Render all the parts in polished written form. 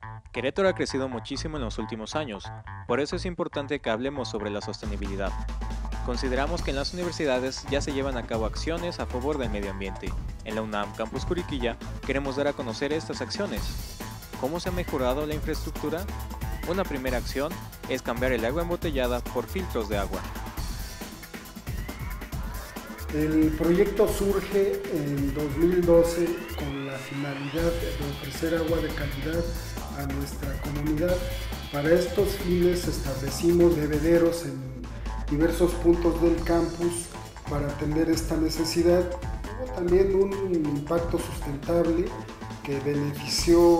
Querétaro ha crecido muchísimo en los últimos años, por eso es importante que hablemos sobre la sostenibilidad. Consideramos que en las universidades ya se llevan a cabo acciones a favor del medio ambiente. En la UNAM Campus Curiquilla queremos dar a conocer estas acciones. ¿Cómo se ha mejorado la infraestructura? Una primera acción es cambiar el agua embotellada por filtros de agua. El proyecto surge en 2012 con la finalidad de ofrecer agua de calidad a nuestra comunidad. Para estos fines establecimos bebederos en diversos puntos del campus para atender esta necesidad. Hubo también un impacto sustentable que benefició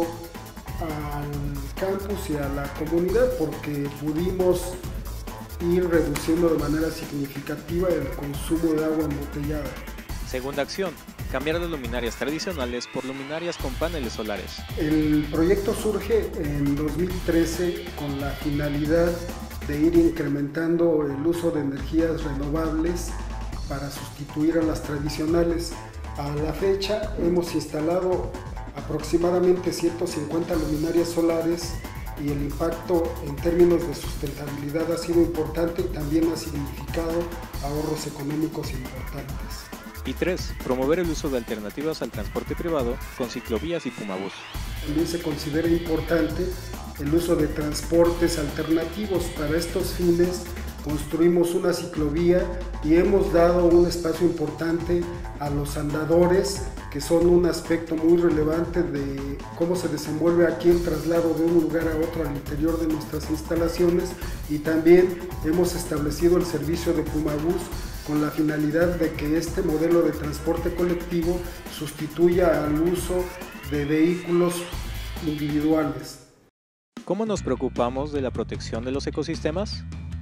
al campus y a la comunidad porque pudimos ir reduciendo de manera significativa el consumo de agua embotellada. Segunda acción, cambiar las luminarias tradicionales por luminarias con paneles solares. El proyecto surge en 2013 con la finalidad de ir incrementando el uso de energías renovables para sustituir a las tradicionales. A la fecha hemos instalado aproximadamente 150 luminarias solares y el impacto en términos de sustentabilidad ha sido importante y también ha significado ahorros económicos importantes. Y 3. Promover el uso de alternativas al transporte privado con ciclovías y Pumabús. También se considera importante el uso de transportes alternativos. Para estos fines construimos una ciclovía y hemos dado un espacio importante a los andadores, que son un aspecto muy relevante de cómo se desenvuelve aquí el traslado de un lugar a otro al interior de nuestras instalaciones, y también hemos establecido el servicio de Pumabús con la finalidad de que este modelo de transporte colectivo sustituya al uso de vehículos individuales. ¿Cómo nos preocupamos de la protección de los ecosistemas?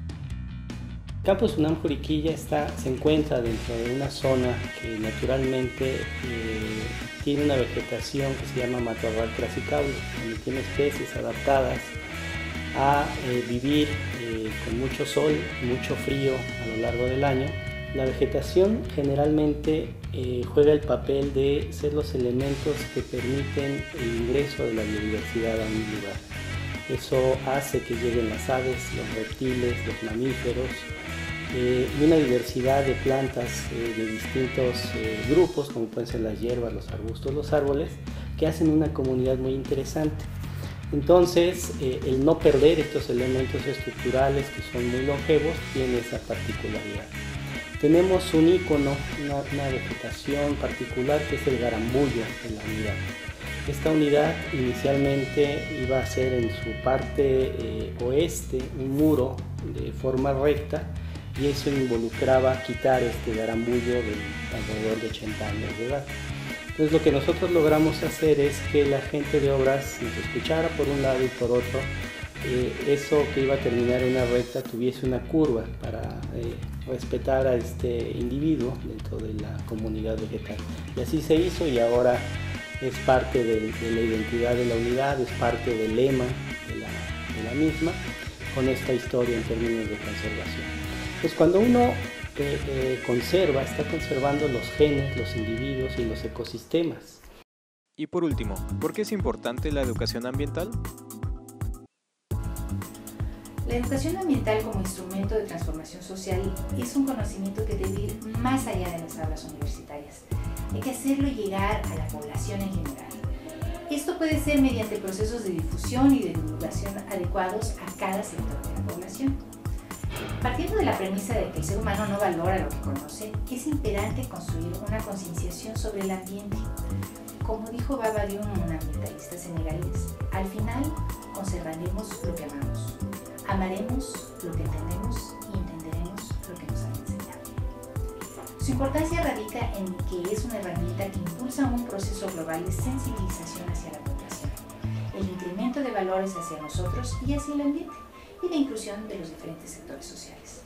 Campus UNAM Juriquilla se encuentra dentro de una zona que naturalmente tiene una vegetación que se llama matorral crassicaule, donde tiene especies adaptadas a vivir con mucho sol y mucho frío a lo largo del año. La vegetación generalmente juega el papel de ser los elementos que permiten el ingreso de la biodiversidad a un lugar. Eso hace que lleguen las aves, los reptiles, los mamíferos, y una diversidad de plantas de distintos grupos, como pueden ser las hierbas, los arbustos, los árboles, que hacen una comunidad muy interesante. Entonces, el no perder estos elementos estructurales que son muy longevos tiene esa particularidad. Tenemos un ícono, una vegetación particular, que es el garambullo de la unidad. Esta unidad inicialmente iba a ser en su parte oeste un muro de forma recta, y eso involucraba quitar este garambullo de alrededor de 80 años de edad. Entonces lo que nosotros logramos hacer es que la gente de obras nos escuchara por un lado y por otro, eso que iba a terminar en una recta tuviese una curva para respetar a este individuo dentro de la comunidad vegetal. Y así se hizo, y ahora es parte de la identidad de la unidad, es parte del lema de la misma, con esta historia en términos de conservación. Pues cuando uno conserva, está conservando los genes, los individuos y los ecosistemas. Y por último, ¿por qué es importante la educación ambiental? La educación ambiental como instrumento de transformación social es un conocimiento que debe ir más allá de las aulas universitarias. Hay que hacerlo llegar a la población en general. Esto puede ser mediante procesos de difusión y de divulgación adecuados a cada sector de la población. Partiendo de la premisa de que el ser humano no valora lo que conoce, es imperante construir una concienciación sobre el ambiente. Como dijo Baba Dioum, un ambientalista senegalés, al final conservaremos lo que amamos, amaremos lo que entendemos y entenderemos lo que nos han enseñado. Su importancia radica en que es una herramienta que impulsa un proceso global de sensibilización hacia la población, el incremento de valores hacia nosotros y hacia el ambiente, y la inclusión de los diferentes sectores sociales.